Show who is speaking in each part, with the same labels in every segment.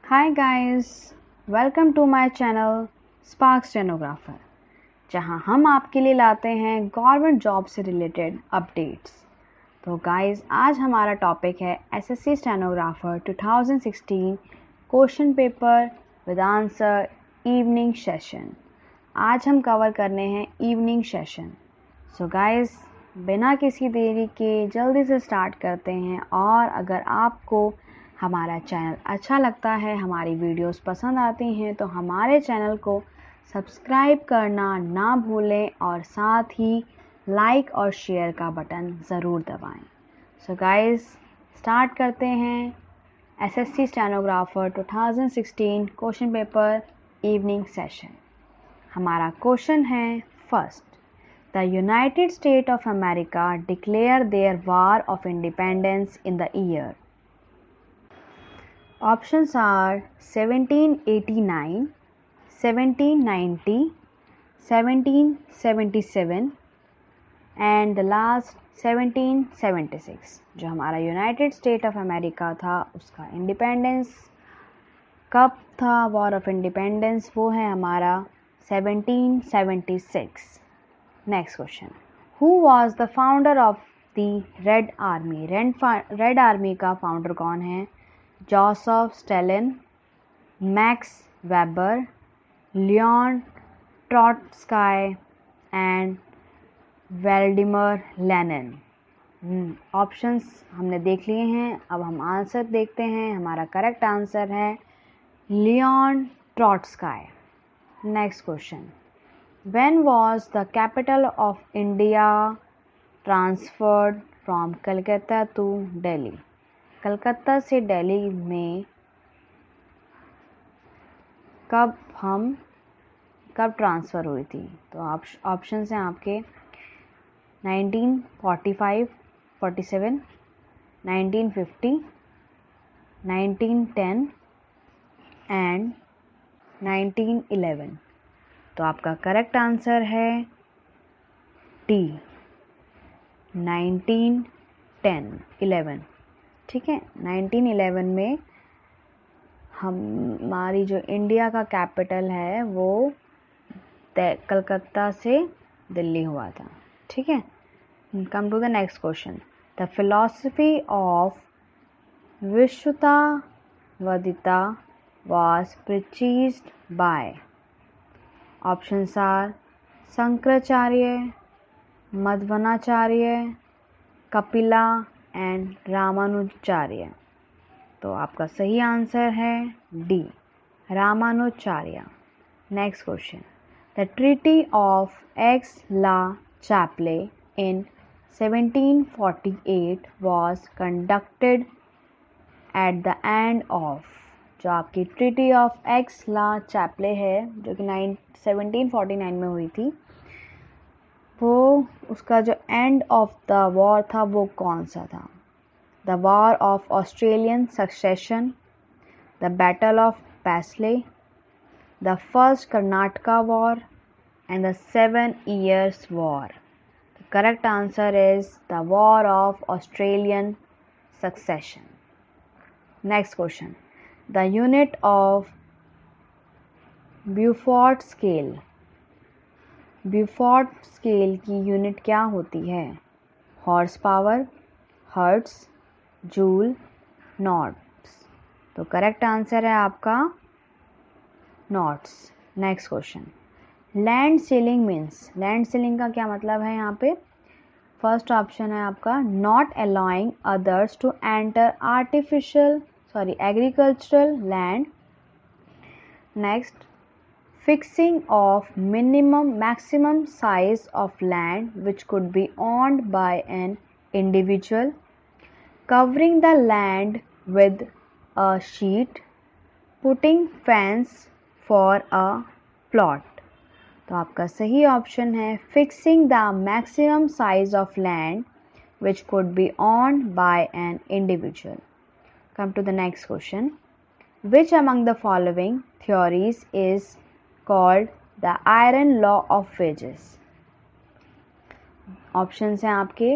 Speaker 1: Hi guys, welcome to my channel SPARX STENOGRAPHER, जहां हम आपके लिए लाते हैं गवर्नमेंट जॉब से रिलेटेड अपडेट्स। तो गाइस, आज हमारा टॉपिक है SSC stenographer 2016 question paper with answer evening session. आज हम कवर करने हैं इवनिंग सेशन। सो गाइस, बिना किसी देरी के जल्दी से स्टार्ट करते हैं। और अगर आपको हमारा चैनल अच्छा लगता है, हमारी वीडियोस पसंद आती हैं, तो हमारे चैनल को सब्सक्राइब करना ना भूलें और साथ ही लाइक और शेयर का बटन ज़रूर दबाएं। सो गाइस, स्टार्ट करते हैं SSC stenographer 2016 question paper evening session. हमारा क्वेश्चन है first, the United State of America declare their war of independence in the year. Options are 1789, 1790, 1777 and the last 1776। जो हमारा United State of America था उसका independence कब था, war of independence, वो है हमारा 1776। Next question, who was the founder of the red army. Red army का फाउंडर कौन है? Joseph Stalin, Max Weber, Leon Trotsky and Vladimir Lenin. Options हमने देख लिए हैं, अब हम आंसर देखते हैं। हमारा करेक्ट आंसर है Leon Trotsky. Next question, when was the capital of India transferred from Calcutta to Delhi. Calcutta से दिल्ली में कब ट्रांसफ़र हुई थी? तो ऑप्शन हैं आपके 1945, 47, 1950, 1910 एंड 1911। तो आपका करेक्ट आंसर है डी, 1911। ठीक है, 1911 में हमारी जो इंडिया का कैपिटल है वो कलकत्ता से दिल्ली हुआ था। ठीक है, come to the next question, the philosophy of Vishishtadvaita was preached by. Options are Shankaracharya, Madhvacharya, Kapila and Ramanujacharya. तो आपका सही आंसर है D, Ramanujacharya. Next question, the treaty of Aix-la-Chapelle इन 1748 was conducted at the end of. जो आपकी ट्रीटी ऑफ एक्स-ला-चैपले है जो कि 1749 में हुई थी, वो उसका जो एंड ऑफ द वॉर था वो कौन सा था? The war of Austrian succession, the battle of पैसले, the first Karnataka war and the 7 Years war. The correct answer is the war of Austrian succession. Next question, the unit of Beaufort scale. Beaufort scale की unit क्या होती है? Horse power, hertz, joule, knots. तो correct answer है आपका knots. Next question, land ceiling means. Land ceiling का क्या मतलब है यहाँ पे? फर्स्ट ऑप्शन है आपका not allowing others to enter agricultural land. Next, fixing of maximum size of land which could be owned by an individual, covering the land with a sheet, putting fence for a plot। तो आपका सही option है fixing the maximum size of land which could be owned by an individual। Come to the next question, which among the following theories is called the iron law of wages। Options हैं आपके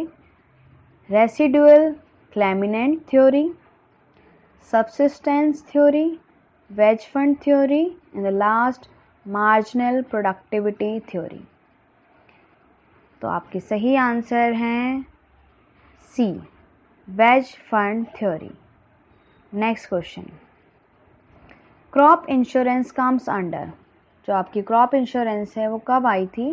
Speaker 1: residual claimant theory, subsistence theory, wedge fund theory, and the last marginal productivity theory. तो आपके सही answer हैं C, wage fund theory. Next question, crop insurance comes under. जो आपकी crop insurance है वो कब आई थी,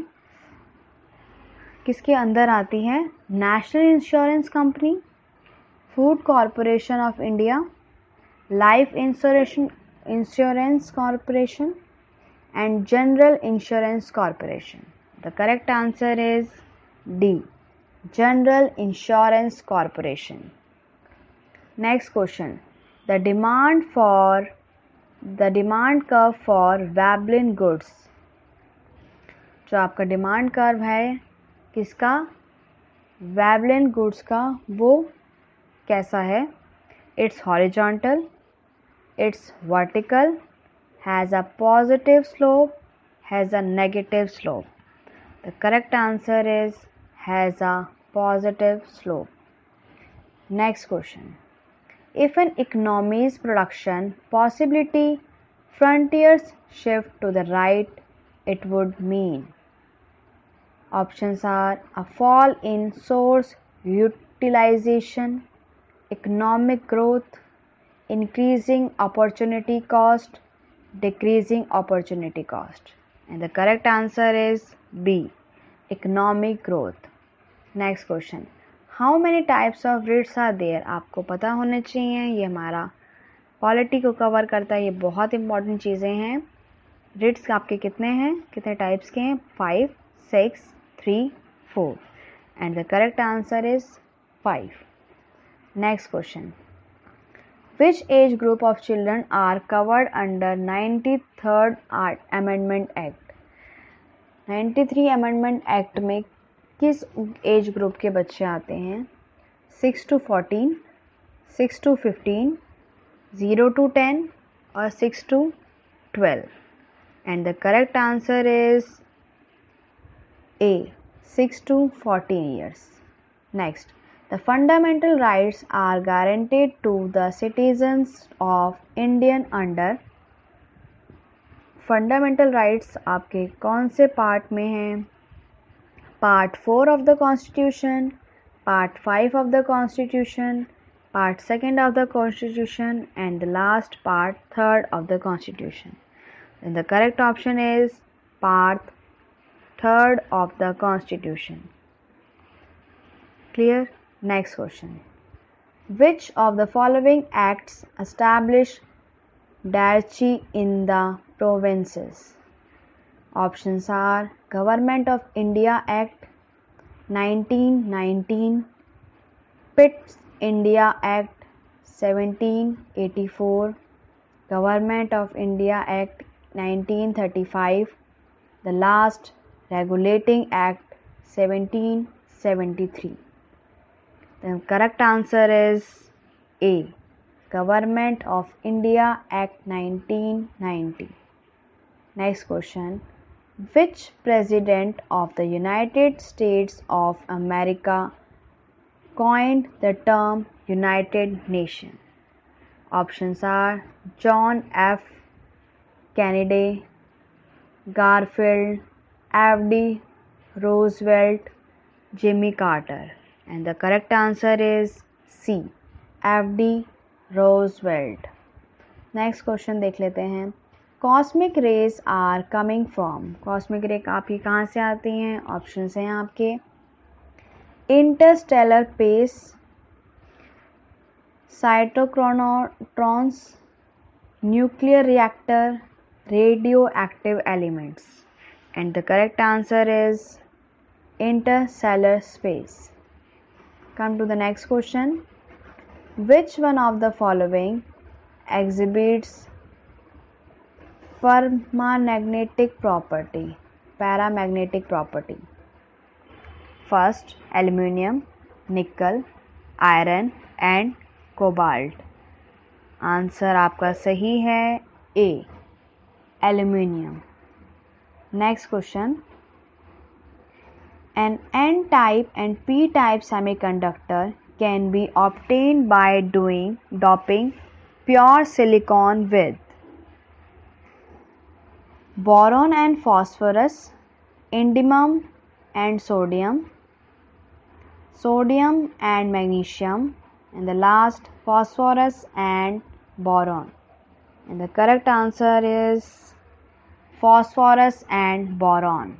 Speaker 1: किसके अंदर आती है? National insurance company, food corporation of India, life insurance corporation and general insurance corporation. The correct answer is D, General Insurance Corporation. Next question, the demand curve for Veblen goods. जो आपका डिमांड कर्व है किसका? Veblen goods का, वो कैसा है? It's horizontal, it's vertical, has a positive slope, has a negative slope. The correct answer is has a positive slope. Next question, if an economy's production possibility frontiers shift to the right, it would mean. Options are a fall in source utilization, economic growth, increasing opportunity cost, decreasing opportunity cost. And the correct answer is B, economic growth. Next question, how many types of writs are there? आपको पता होने चाहिए, ये हमारा polity को cover करता है, ये बहुत इंपॉर्टेंट चीज़ें हैं. writs आपके कितने हैं, कितने टाइप्स के हैं? 5, 6, 3, 4. And the correct answer is 5. Next question, which age group of children are covered under 93rd Amendment Act? 93 amendment act में किस एज ग्रुप के बच्चे आते हैं? 6 to 14, 6 to 15, 0 to 10 और 6 to 12. And the correct answer is A, 6 to 14 years. Next, the fundamental rights are guaranteed to the citizens of Indian under. Fundamental rights आपके कौन से पार्ट में हैं? Part 4 of the constitution, part 5 of the constitution, part 2 of the constitution and the last part 3 of the constitution. And the correct option is part 3 of the constitution. Clear? Next question, which of the following acts establish diarchy in the provinces? Options are Government of India Act 1919, Pitt's India Act 1784, Government of India Act 1935, the last Regulating Act 1773. The correct answer is A, Government of India Act 1990. Next question, which President of the United States of America coined the term United Nation? Options are John F. Kennedy, Garfield, F.D. Roosevelt, Jimmy Carter. And the correct answer is C, F.D. Roosevelt. Next question देख लेते हैं, cosmic rays are coming from. Cosmic ray आपकी कहाँ से आती हैं? Options हैं आपके इंटरस्टेलर पेस, साइटोक्रोनोट्रॉन्स, nuclear reactor, radio active elements. And the correct answer is interstellar space. Come to the next question, which one of the following exhibits paramagnetic property? First, aluminium, nickel, iron and cobalt. Answer आपका सही है A, aluminium. Next question, an N-type and P-type semiconductor can be obtained by doping pure silicon with. boron and phosphorus, indium and sodium, sodium and magnesium, and the last phosphorus and boron. And the correct answer is phosphorus and boron.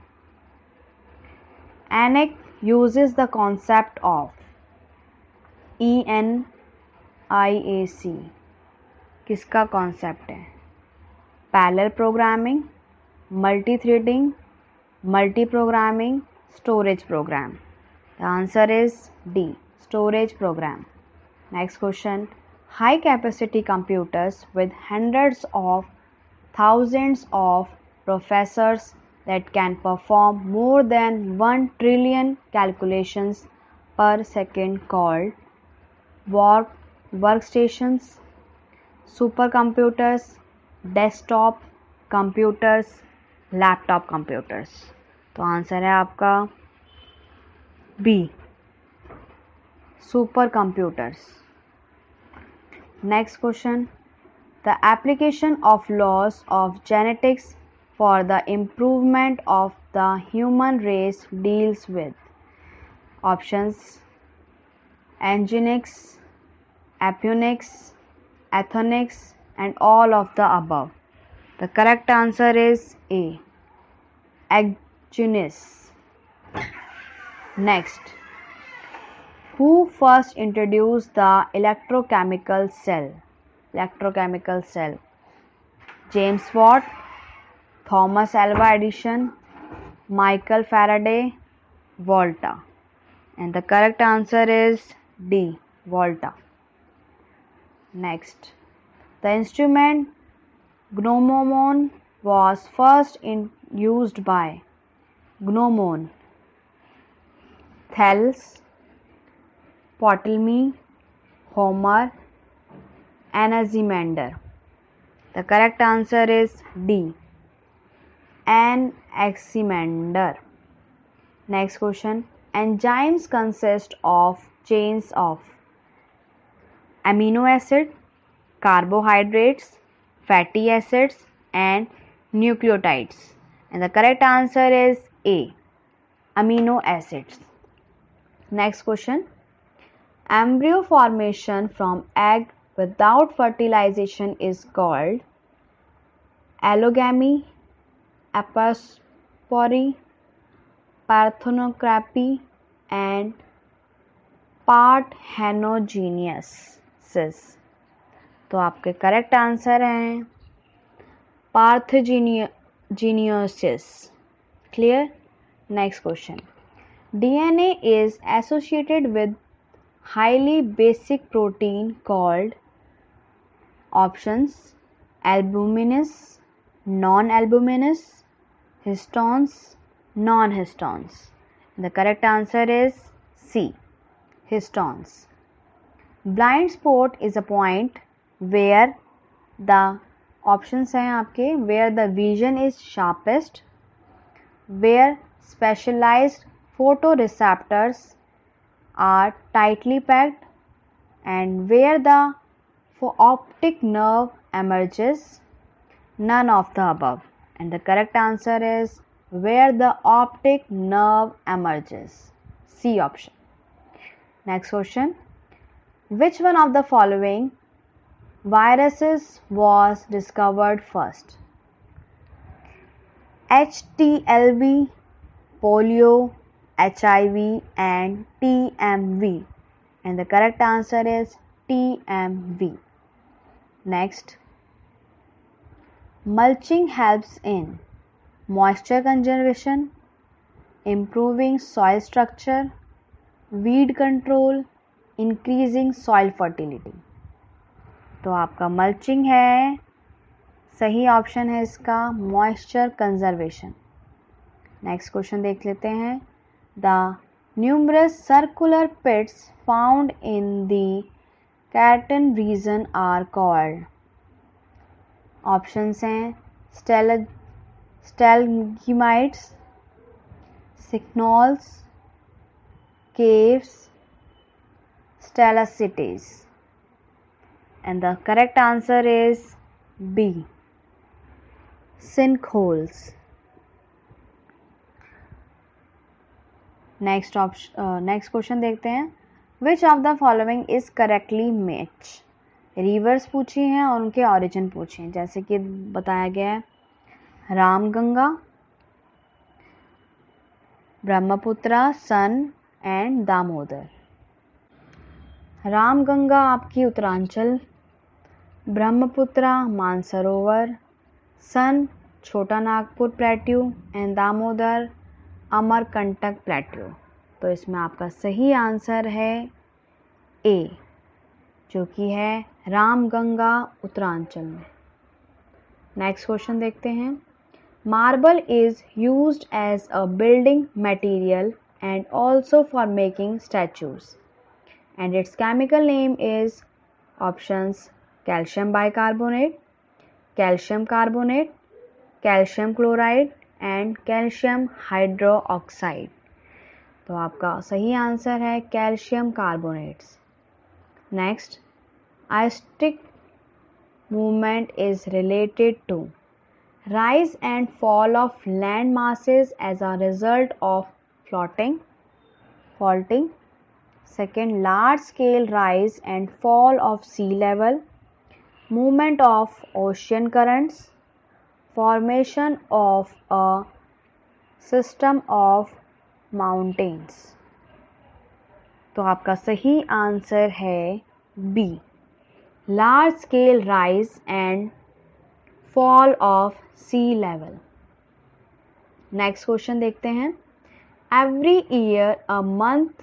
Speaker 1: ENIAC uses the concept of ENIAC. किसका concept है? Parallel programming, multi threading, multi programming, storage program. The answer is D, storage program. Next question. High capacity computers with hundreds of thousands of processors that can perform more than 1 trillion calculations per second called workstations, supercomputers, desktop computers, laptop computers. तो answer है आपका B, supercomputers. Next question. The application of laws of genetics for the improvement of the human race deals with options: eugenics, eugenics, ethnics, and all of the above. The correct answer is A, eugenics. Next, who first introduced the electrochemical cell? Electrochemical cell. James Watt, Thomas Alva Edison, Michael Faraday, Volta. And the correct answer is D, Volta. Next, the instrument gnomon was first used by Gnomon, Thales, Ptolemy, Homer, Anaximander. The correct answer is D, Anaximander. Next question. Enzymes consist of chains of amino acid, carbohydrates, fatty acids, and nucleotides. And the correct answer is A, amino acids. Next question. Embryo formation from egg without fertilization is called allogamy, apospory, parthenocarpy, and parthenogenesis. तो आपके correct answer हैं parthenogenesis. Clear. Next question. DNA is associated with highly basic protein called options: albuminous, non-albuminous, histones, non-histones. The correct answer is C, histones. Blind spot is a point where the options हैं आपके where the vision is sharpest, where specialized photoreceptors are tightly packed, and where the optic nerve emerges. None of the above. And the correct answer is where the optic nerve emerges. C option. Next question. Which one of the following viruses was discovered first? HTLV, polio, HIV, and TMV. And the correct answer is TMV. Next, mulching helps in moisture conservation, improving soil structure, weed control, increasing soil fertility. तो आपका mulching है, सही option है इसका moisture conservation. Next question देख लेते हैं. The numerous circular pits found in the कैटन रीजन आर कॉल्ड. ऑप्शंस हैं stalagmites, signals, caves, stalactites. And the correct answer is B, sinkholes. Next question देखते हैं. Which of the following is correctly match. Rivers पूछी हैं और उनके origin पूछे हैं. जैसे कि बताया गया है रामगंगा, ब्रह्मपुत्रा, सन एंड दामोदर. रामगंगा आपकी Uttaranchal, Brahmaputra Mansarovar, Son Chota Nagpur plateau and Damodar Amarkantak plateau. तो इसमें आपका सही आंसर है ए, जो कि है रामगंगा उत्तरांचल में. नेक्स्ट क्वेश्चन देखते हैं. Marble is used as a building material and also for making statues and its chemical name is options calcium bicarbonate, calcium carbonate, calcium chloride and calcium hydroxide. तो आपका सही आंसर है calcium carbonates. Next, eustatic movement is related to rise and fall of land masses as a result of faulting. Second, large scale rise and fall of sea level, movement of ocean currents, formation of a system of mountains. तो आपका सही answer है B, large scale rise and fall of sea level. Next question देखते हैं. Every year a month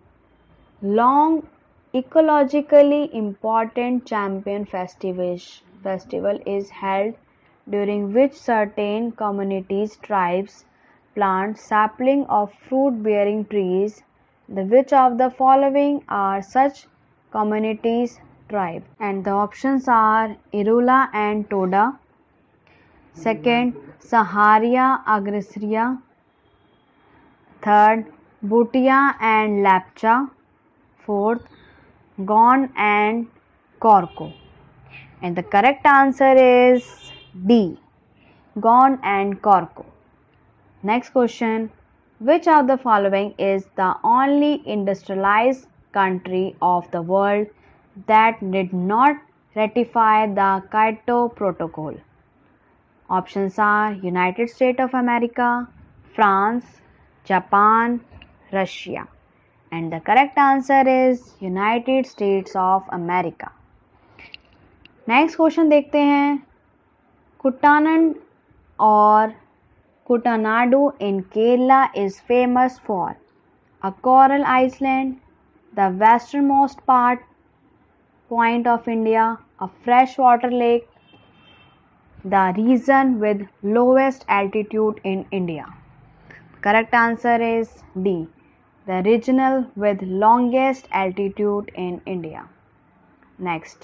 Speaker 1: long ecologically important champion festival is held during which certain communities tribes plant sapling of fruit bearing trees. Which of the following are such communities tribe? And the options are Irula and Toda. Second, Saharia Agresria. Third, Bhutia and Lapcha. Fourth, Gon and Korko. And the correct answer is D, Gon and Korko. Next question. Which of the following is the only industrialized country of the world that did not ratify the Kyoto Protocol? Options are United States of America, France, Japan, Russia. And the correct answer is United States of America. Next question देखते हैं. Kuttanad or Kuttanadu in Kerala is famous for a coral island, the westernmost point of India, a freshwater lake, the region with lowest altitude in India. Correct answer is D, the regional with longest altitude in India. Next.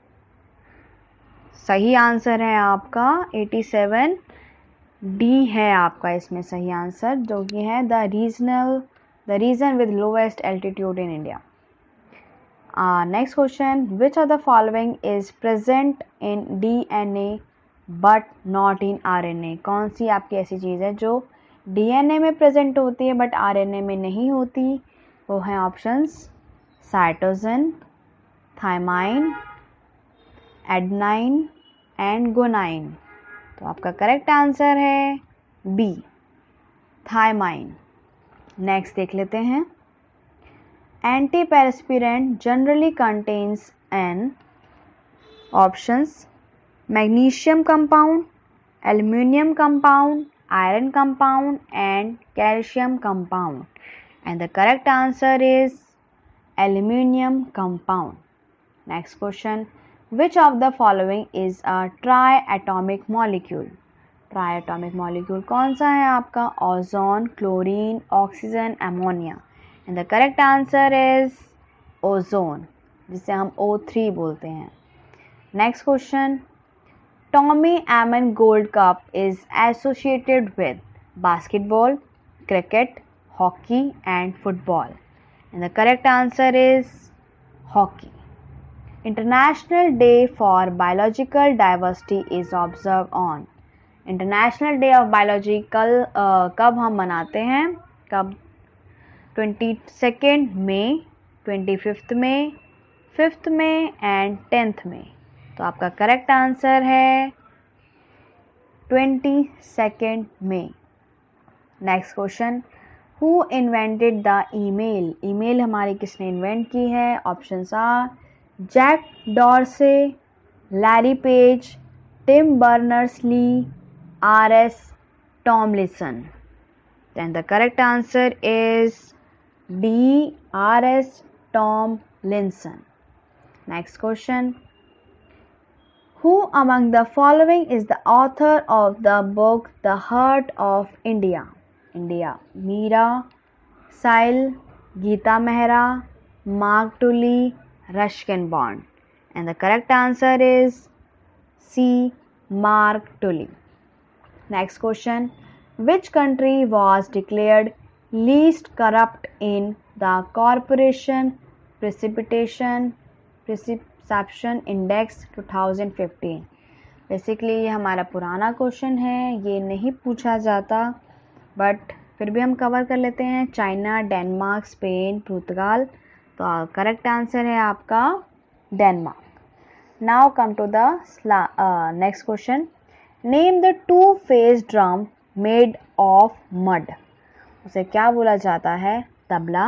Speaker 1: सही answer है आपका 87, D है आपका इसमें सही answer, जो कि है the region with lowest altitude in India. Next question. Which of the following is present in DNA but not in RNA? कौन सी आपकी ऐसी चीज़ है जो DNA में प्रेजेंट होती है बट RNA में नहीं होती? वो है options cytosine, thymine, adenine and guanine. तो आपका करेक्ट आंसर है बी, थायमाइन. नेक्स्ट देख लेते हैं. Antiperspirant generally contains an options magnesium compound, aluminium compound, iron compound and calcium compound. And the correct answer is aluminium compound. Next question. Which of the following is a triatomic molecule? Triatomic molecule कौन सा है आपका? Ozone, chlorine, oxygen, ammonia. And the correct answer is ozone, जिसे हम O3 बोलते हैं. Next question. Tommy Emmet gold cup is associated with basketball, cricket, hockey and football. And the correct answer is hockey. International Day for Biological Diversity is observed on. International day of biology कब हम मनाते हैं? कब? 22 मई, 25 मई, 5 मई and 10 मई। तो आपका correct answer है 22 मई। Next question, who invented the email? Email हमारी किसने इन्वेंट की है? Options are Jack Dorsey, Larry Page, Tim Berners-Lee, R.S. Tomlinson. Then the correct answer is D. R.S. Tomlinson. Next question. Who among the following is the author of the book The Heart of India? India. Meera, Sail, Geeta Mehra, Mark Tully, Ruskin Bond. And the correct answer is C. Mark Tully. Next question, which country was declared least corrupt in the Corporation Perception Index 2015? Basically ये हमारा पुराना question है, ये नहीं पूछा जाता but फिर भी हम कवर कर लेते हैं। चाइना, डेनमार्क, स्पेन, पुर्तगाल। तो करेक्ट आंसर है आपका Denmark. Now come to the next question, name the two face drum made of mud. उसे क्या बोला जाता है? तबला,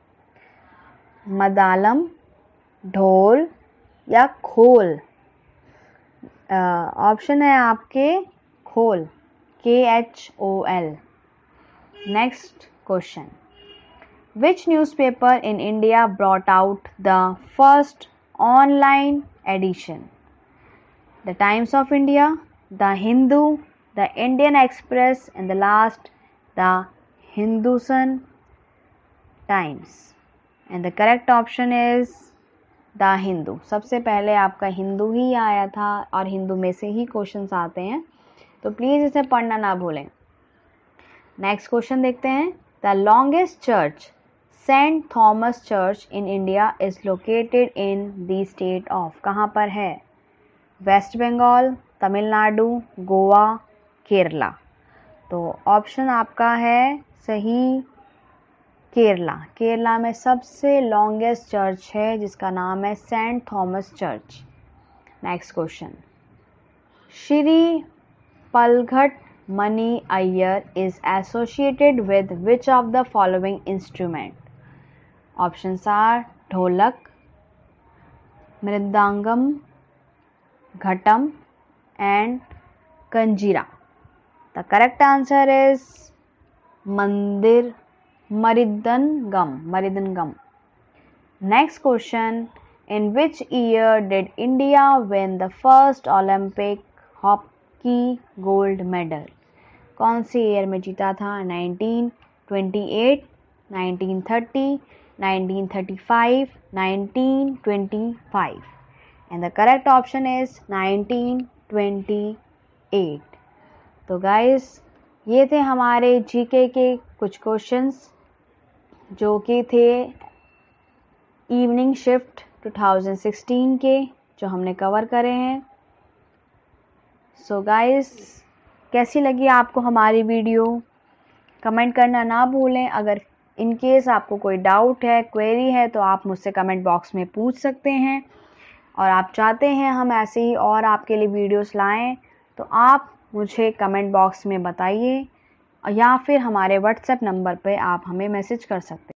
Speaker 1: मदालम, ढोल या खोल। ऑप्शन है आपके खोल, KHOL। Next question, which newspaper in India brought out the first online edition? The Times of India, The Hindu, the Indian Express, and the last, the Hindustan Times. And the correct option is the Hindu. सबसे पहले आपका हिंदू ही आया था और हिंदू में से ही questions आते हैं, तो प्लीज़ इसे पढ़ना ना भूलें। नेक्स्ट क्वेश्चन देखते हैं, the longest church saint Thomas church in India is located in the state of. कहाँ पर है? वेस्ट बंगाल, तमिलनाडु, गोवा, केरला। तो ऑप्शन आपका है सही केरला। केरला में सबसे लॉन्गेस्ट चर्च है जिसका नाम है saint Thomas church. Next question, Shri Palghat Mani Iyer is associated with which of the following instrument? Options are dholak, mridangam, ghatam and kanjira. The correct answer is मरिदंगम। Next question, in which year did India win the first Olympic hockey gold medal? कौन से year में जीता था? 1928, 1930, 1935, 1925। And the correct option is 1928। तो guys ये थे हमारे GK के कुछ क्वेश्चंस जो कि थे इवनिंग शिफ्ट 2016 के, जो हमने कवर करे हैं। सो गाइस, कैसी लगी आपको हमारी वीडियो? कमेंट करना ना भूलें। अगर इन केस आपको कोई डाउट है, क्वेरी है, तो आप मुझसे कमेंट बॉक्स में पूछ सकते हैं। और आप चाहते हैं हम ऐसे ही और आपके लिए वीडियोस लाएं, तो आप मुझे कमेंट बॉक्स में बताइए या फिर हमारे व्हाट्सएप नंबर पे आप हमें मैसेज कर सकते हैं।